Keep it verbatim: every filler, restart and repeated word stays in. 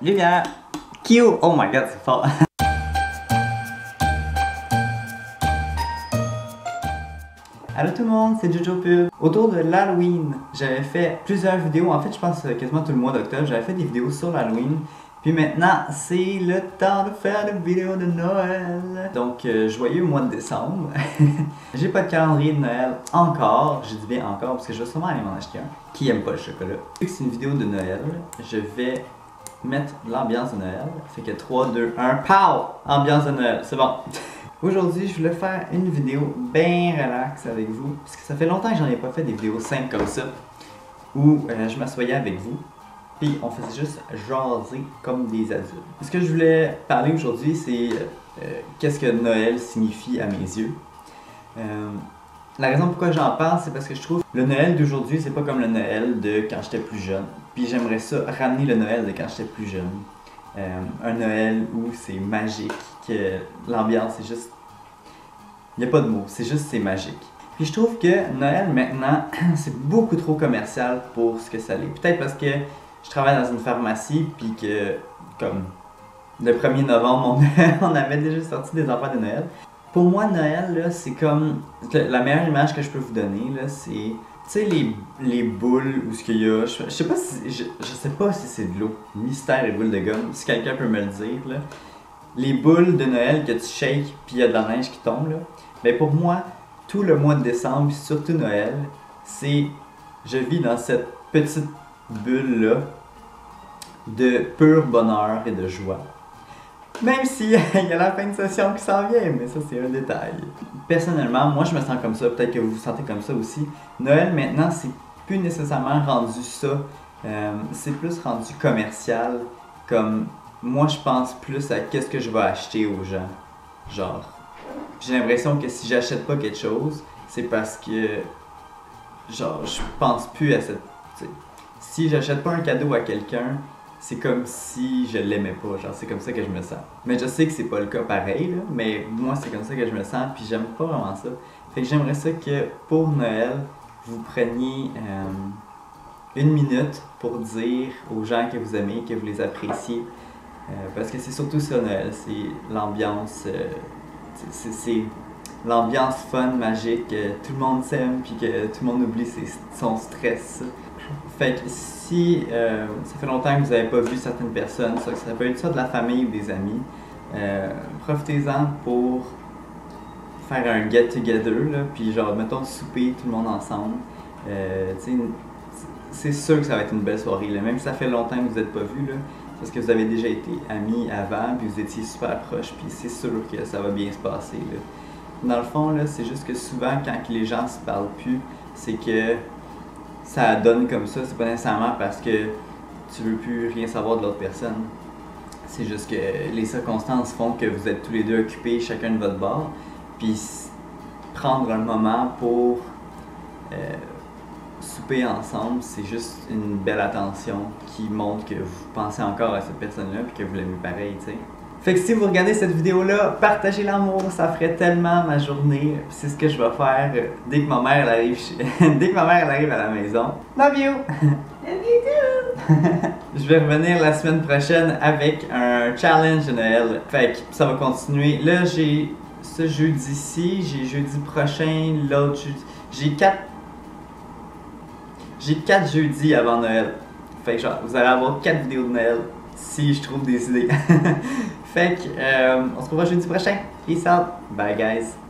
Lumière! Q! Oh my god, c'est fort! Allô tout le monde, c'est Jojo Pub. Autour de l'Halloween, j'avais fait plusieurs vidéos. En fait, je pense quasiment tout le mois d'octobre, j'avais fait des vidéos sur l'Halloween. Puis maintenant, c'est le temps de faire des vidéos de Noël. Donc, euh, joyeux mois de décembre. J'ai pas de calendrier de Noël encore. Je dis bien encore parce que je vais sûrement aller m'en acheter un. Qui aime pas le chocolat? Vu que c'est une vidéo de Noël, je vais mettre l'ambiance de Noël. Fait que trois, deux, un, pow! Ambiance de Noël, c'est bon. Aujourd'hui, je voulais faire une vidéo bien relax avec vous, parce que ça fait longtemps que j'en ai pas fait des vidéos simples comme ça, où euh, je m'assoyais avec vous, puis on faisait juste jaser comme des adultes. Ce que je voulais parler aujourd'hui, c'est euh, qu'est-ce que Noël signifie à mes yeux. Euh, la raison pourquoi j'en parle, c'est parce que je trouve que le Noël d'aujourd'hui, c'est pas comme le Noël de quand j'étais plus jeune. Puis j'aimerais ça ramener le Noël de quand j'étais plus jeune. Euh, un Noël où c'est magique, que l'ambiance est juste... Il n'y a pas de mots, c'est juste c'est magique. Puis je trouve que Noël maintenant, c'est beaucoup trop commercial pour ce que ça l'est. Peut-être parce que je travaille dans une pharmacie, puis que, comme le premier novembre, on, on avait déjà sorti des affaires de Noël. Pour moi, Noël, là, c'est comme... La meilleure image que je peux vous donner, là, c'est... Tu sais, les, les boules où ce qu'il y a, je, je sais pas si, je, je sais pas si c'est de l'eau, mystère et boules de gomme, si quelqu'un peut me le dire, là. Les boules de Noël que tu shakes puis il y a de la neige qui tombe, là. Ben pour moi, tout le mois de décembre, puis surtout Noël, c'est, je vis dans cette petite bulle-là de pur bonheur et de joie. Même si il y a la fin de session qui s'en vient, mais ça c'est un détail. Personnellement, moi je me sens comme ça, peut-être que vous vous sentez comme ça aussi. Noël maintenant, c'est plus nécessairement rendu ça, euh, c'est plus rendu commercial. Comme moi je pense plus à qu'est-ce que je vais acheter aux gens. Genre, j'ai l'impression que si j'achète pas quelque chose, c'est parce que genre je pense plus à cette... T'sais, si j'achète pas un cadeau à quelqu'un, c'est comme si je l'aimais pas, genre c'est comme ça que je me sens. Mais je sais que c'est pas le cas pareil, là, mais moi c'est comme ça que je me sens, puis j'aime pas vraiment ça. Fait que j'aimerais ça que pour Noël, vous preniez euh, une minute pour dire aux gens que vous aimez, que vous les appréciez. Euh, parce que c'est surtout ça Noël, c'est l'ambiance, euh, c'est l'ambiance fun, magique, que tout le monde s'aime, puis que tout le monde oublie ses, son stress. Fait que si euh, ça fait longtemps que vous n'avez pas vu certaines personnes, ça, ça peut être ça de la famille ou des amis, euh, profitez-en pour faire un get-together, puis genre, mettons, souper tout le monde ensemble. Euh, c'est sûr que ça va être une belle soirée, là. Même si ça fait longtemps que vous n'êtes pas vus, là, parce que vous avez déjà été amis avant, puis vous étiez super proches, puis c'est sûr que ça va bien se passer, là. Dans le fond, là, c'est juste que souvent, quand les gens se parlent plus, c'est que ça donne comme ça, c'est pas nécessairement parce que tu veux plus rien savoir de l'autre personne. C'est juste que les circonstances font que vous êtes tous les deux occupés, chacun de votre bord. Puis prendre un moment pour euh, souper ensemble, c'est juste une belle attention qui montre que vous pensez encore à cette personne-là et que vous l'aimez pareil, tu sais. Fait que si vous regardez cette vidéo-là, partagez l'amour, ça ferait tellement ma journée. C'est ce que je vais faire dès que ma mère elle arrive chez... dès que ma mère elle arrive à la maison. Love you! Love you too! Je vais revenir la semaine prochaine avec un challenge de Noël. Fait que ça va continuer. Là, j'ai ce jeudi-ci, j'ai jeudi prochain, l'autre jeudi. J'ai quatre... J'ai quatre jeudis avant Noël. Fait que genre, vous allez avoir quatre vidéos de Noël si je trouve des idées. Fait que, euh, on se revoit jeudi prochain. Peace out. Bye guys.